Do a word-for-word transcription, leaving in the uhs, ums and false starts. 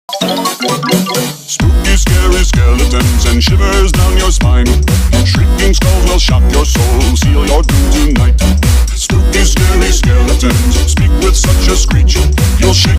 Spooky, scary skeletons and shivers down your spine. Shrieking skulls will shock your soul, seal your doom tonight. Spooky, scary skeletons speak with such a screech, you'll shake